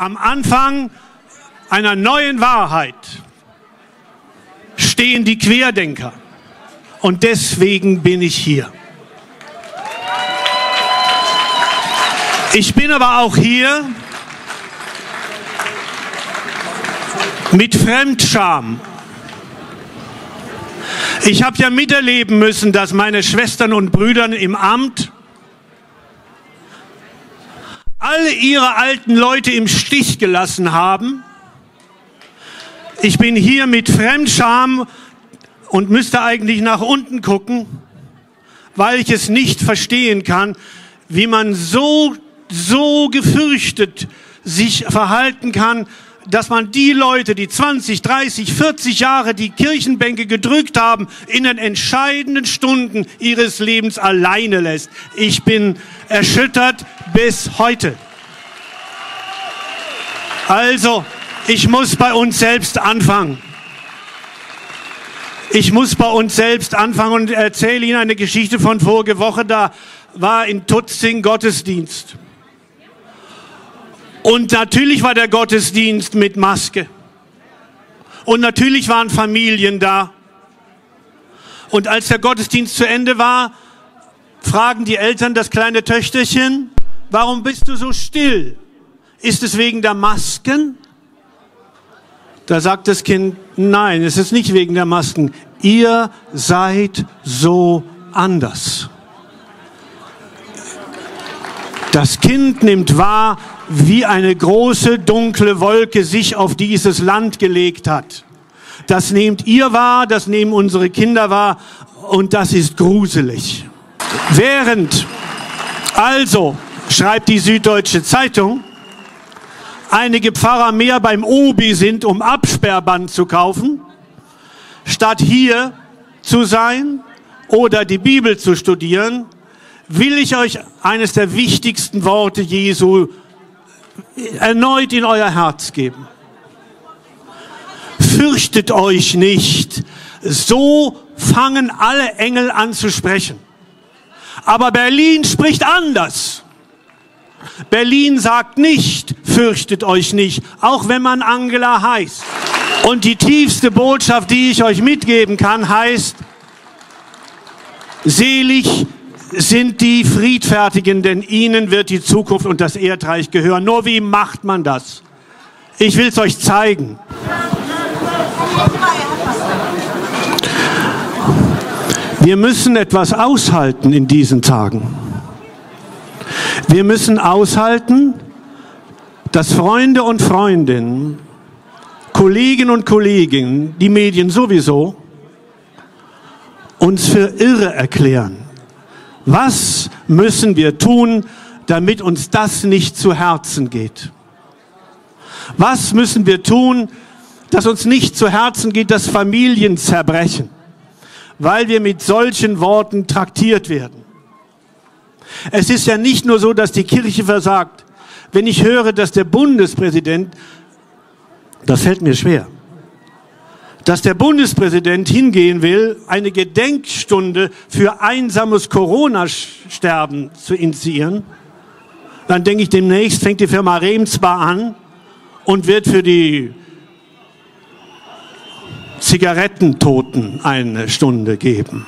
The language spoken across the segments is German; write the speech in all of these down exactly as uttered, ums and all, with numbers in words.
Am Anfang einer neuen Wahrheit stehen die Querdenker. Und deswegen bin ich hier. Ich bin aber auch hier mit Fremdscham. Ich habe ja miterleben müssen, dass meine Schwestern und Brüder im Amt alle ihre alten Leute im Stich gelassen haben. Ich bin hier mit Fremdscham und müsste eigentlich nach unten gucken, weil ich es nicht verstehen kann, wie man so, so gefürchtet sich verhalten kann, dass man die Leute, die zwanzig, dreißig, vierzig Jahre die Kirchenbänke gedrückt haben, in den entscheidenden Stunden ihres Lebens alleine lässt. Ich bin erschüttert bis heute. Also, ich muss bei uns selbst anfangen. Ich muss bei uns selbst anfangen und erzähle Ihnen eine Geschichte von vorige Woche. Da war in Tutzing Gottesdienst. Und natürlich war der Gottesdienst mit Maske. Und natürlich waren Familien da. Und als der Gottesdienst zu Ende war, fragen die Eltern das kleine Töchterchen, warum bist du so still? Ist es wegen der Masken? Da sagt das Kind, nein, es ist nicht wegen der Masken. Ihr seid so anders. Das Kind nimmt wahr, wie eine große dunkle Wolke sich auf dieses Land gelegt hat. Das nehmt ihr wahr, das nehmen unsere Kinder wahr und das ist gruselig. Während also, schreibt die Süddeutsche Zeitung, einige Pfarrer mehr beim Obi sind, um Absperrband zu kaufen, statt hier zu sein oder die Bibel zu studieren, will ich euch eines der wichtigsten Worte Jesu erneut in euer Herz geben. Fürchtet euch nicht. So fangen alle Engel an zu sprechen. Aber Berlin spricht anders. Berlin sagt nicht, fürchtet euch nicht, auch wenn man Angela heißt. Und die tiefste Botschaft, die ich euch mitgeben kann, heißt, selig sind die Friedfertigen, denn ihnen wird die Zukunft und das Erdreich gehören. Nur wie macht man das? Ich will es euch zeigen. Wir müssen etwas aushalten in diesen Tagen. Wir müssen aushalten, dass Freunde und Freundinnen, Kollegen und Kollegen, die Medien sowieso, uns für irre erklären. Was müssen wir tun, damit uns das nicht zu Herzen geht? Was müssen wir tun, dass uns nicht zu Herzen geht, dass Familien zerbrechen, weil wir mit solchen Worten traktiert werden? Es ist ja nicht nur so, dass die Kirche versagt. Wenn ich höre, dass der Bundespräsident, das fällt mir schwer, dass der Bundespräsident hingehen will, eine Gedenkstunde für einsames Corona-Sterben zu initiieren, dann denke ich, demnächst fängt die Firma Remsbar an und wird für die Zigarettentoten eine Stunde geben.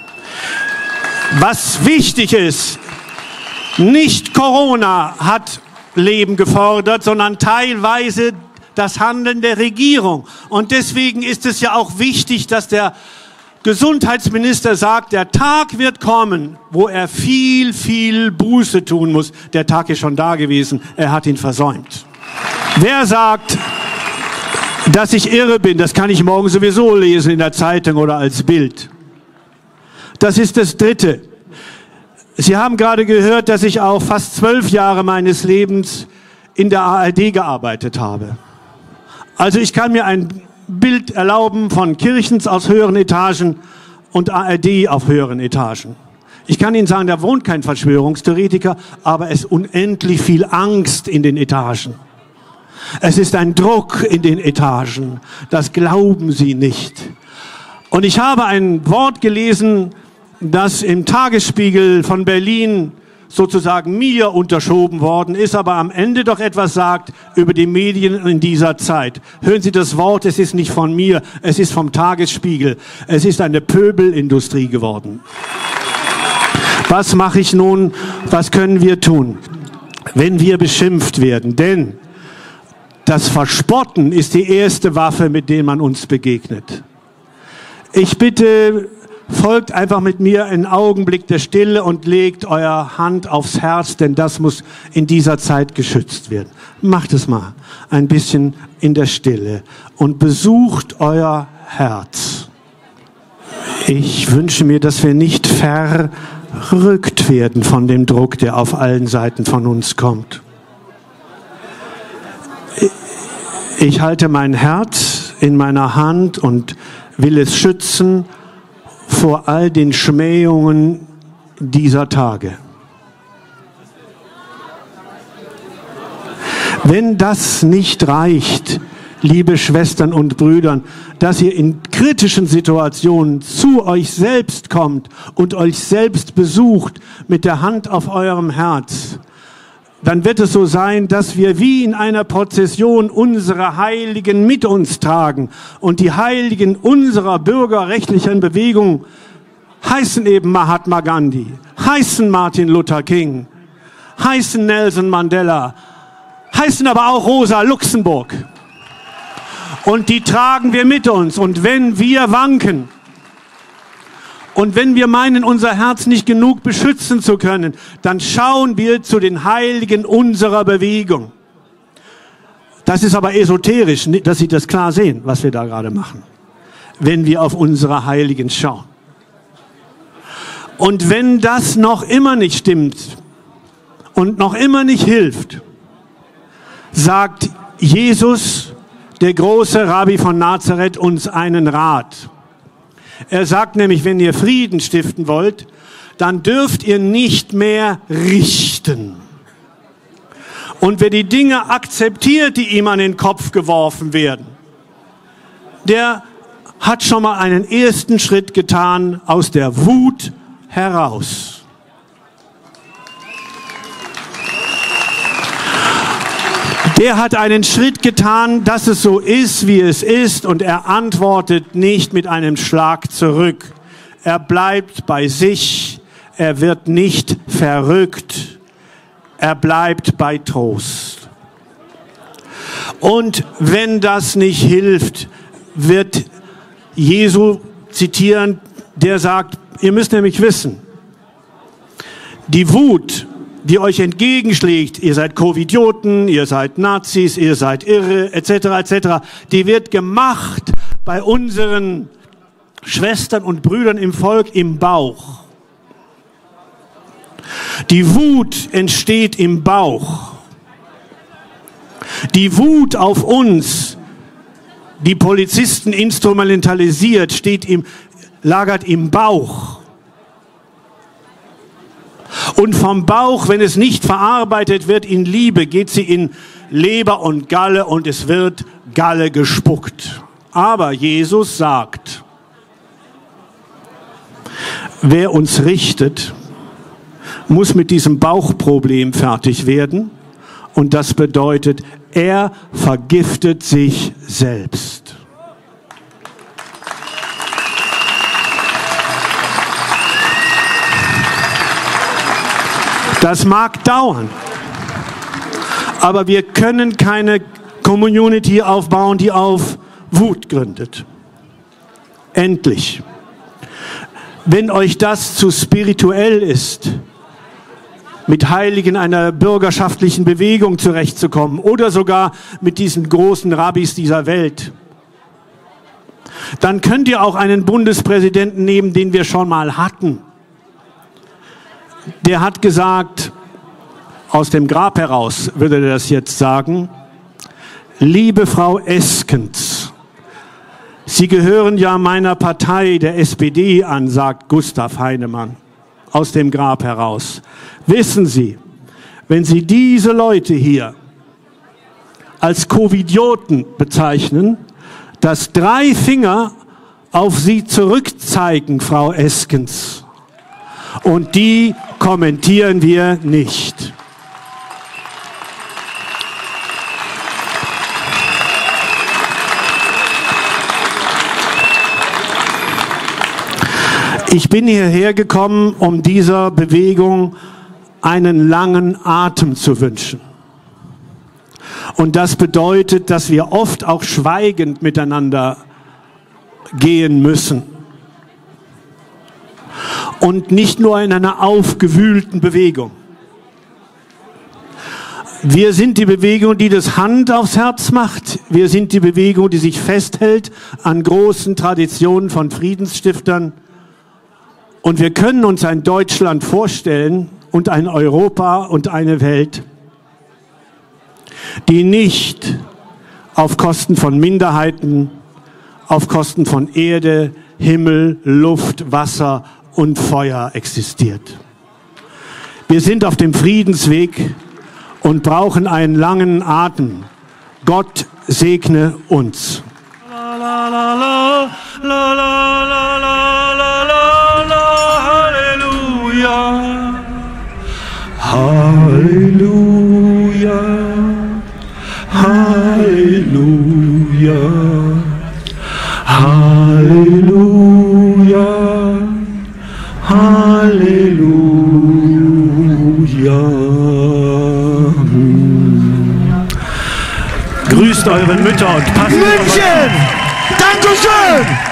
Was wichtig ist, nicht Corona hat Leben gefordert, sondern teilweise das Handeln der Regierung. Und deswegen ist es ja auch wichtig, dass der Gesundheitsminister sagt, der Tag wird kommen, wo er viel, viel Buße tun muss. Der Tag ist schon da gewesen, er hat ihn versäumt. Wer sagt, dass ich irre bin, das kann ich morgen sowieso lesen in der Zeitung oder als Bild. Das ist das Dritte. Sie haben gerade gehört, dass ich auch fast zwölf Jahre meines Lebens in der A R D gearbeitet habe. Also ich kann mir ein Bild erlauben von Kirchens aus höheren Etagen und A R D auf höheren Etagen. Ich kann Ihnen sagen, da wohnt kein Verschwörungstheoretiker, aber es ist unendlich viel Angst in den Etagen. Es ist ein Druck in den Etagen. Das glauben Sie nicht. Und ich habe ein Wort gelesen, das im Tagesspiegel von Berlin sozusagen mir unterschoben worden ist, aber am Ende doch etwas sagt über die Medien in dieser Zeit. Hören Sie das Wort, es ist nicht von mir, es ist vom Tagesspiegel. Es ist eine Pöbelindustrie geworden. Was mache ich nun? Was können wir tun, wenn wir beschimpft werden? Denn das Verspotten ist die erste Waffe, mit der man uns begegnet. Ich bitte, folgt einfach mit mir einen Augenblick der Stille und legt eure Hand aufs Herz, denn das muss in dieser Zeit geschützt werden. Macht es mal ein bisschen in der Stille und besucht euer Herz. Ich wünsche mir, dass wir nicht verrückt werden von dem Druck, der auf allen Seiten von uns kommt. Ich halte mein Herz in meiner Hand und will es schützen vor all den Schmähungen dieser Tage. Wenn das nicht reicht, liebe Schwestern und Brüder, dass ihr in kritischen Situationen zu euch selbst kommt und euch selbst besucht mit der Hand auf eurem Herz, dann wird es so sein, dass wir wie in einer Prozession unsere Heiligen mit uns tragen. Und die Heiligen unserer bürgerrechtlichen Bewegung heißen eben Mahatma Gandhi, heißen Martin Luther King, heißen Nelson Mandela, heißen aber auch Rosa Luxemburg. Und die tragen wir mit uns. Und wenn wir wanken, und wenn wir meinen, unser Herz nicht genug beschützen zu können, dann schauen wir zu den Heiligen unserer Bewegung. Das ist aber esoterisch, dass Sie das klar sehen, was wir da gerade machen, wenn wir auf unsere Heiligen schauen. Und wenn das noch immer nicht stimmt und noch immer nicht hilft, sagt Jesus, der große Rabbi von Nazareth, uns einen Rat. Er sagt nämlich, wenn ihr Frieden stiften wollt, dann dürft ihr nicht mehr richten. Und wer die Dinge akzeptiert, die ihm an den Kopf geworfen werden, der hat schon mal einen ersten Schritt getan aus der Wut heraus. Der hat einen Schritt getan, dass es so ist, wie es ist, und er antwortet nicht mit einem Schlag zurück. Er bleibt bei sich, er wird nicht verrückt, er bleibt bei Trost. Und wenn das nicht hilft, wird Jesu zitieren, der sagt, ihr müsst nämlich wissen, die Wut, die euch entgegenschlägt, ihr seid Covidioten, ihr seid Nazis, ihr seid irre, et cetera et cetera, die wird gemacht bei unseren Schwestern und Brüdern im Volk im Bauch. Die Wut entsteht im Bauch. Die Wut auf uns, die Polizisten instrumentalisiert, steht im, lagert im Bauch. Und vom Bauch, wenn es nicht verarbeitet wird in Liebe, geht sie in Leber und Galle und es wird Galle gespuckt. Aber Jesus sagt, wer uns richtet, muss mit diesem Bauchproblem fertig werden. Und das bedeutet, er vergiftet sich selbst. Das mag dauern, aber wir können keine Community aufbauen, die auf Wut gründet. Endlich. Wenn euch das zu spirituell ist, mit Heiligen einer bürgerschaftlichen Bewegung zurechtzukommen oder sogar mit diesen großen Rabbis dieser Welt, dann könnt ihr auch einen Bundespräsidenten nehmen, den wir schon mal hatten. Der hat gesagt, aus dem Grab heraus würde er das jetzt sagen, liebe Frau Eskens, Sie gehören ja meiner Partei, der S P D, an, sagt Gustav Heinemann aus dem Grab heraus. Wissen Sie, wenn Sie diese Leute hier als Covidioten bezeichnen, dass drei Finger auf Sie zurückzeigen, Frau Eskens, und die kommentieren wir nicht. Ich bin hierher gekommen, um dieser Bewegung einen langen Atem zu wünschen. Und das bedeutet, dass wir oft auch schweigend miteinander gehen müssen. Und nicht nur in einer aufgewühlten Bewegung. Wir sind die Bewegung, die das Hand aufs Herz macht. Wir sind die Bewegung, die sich festhält an großen Traditionen von Friedensstiftern. Und wir können uns ein Deutschland vorstellen und ein Europa und eine Welt, die nicht auf Kosten von Minderheiten, auf Kosten von Erde, Himmel, Luft, Wasser und Feuer existiert. Wir sind auf dem Friedensweg und brauchen einen langen Atem. Gott segne uns. La, la, la, la, la, la, la, la, la, la. Halleluja, Halleluja, Halleluja, Halleluja. Grüßt eure Mütter und passt auf. München! Dankeschön!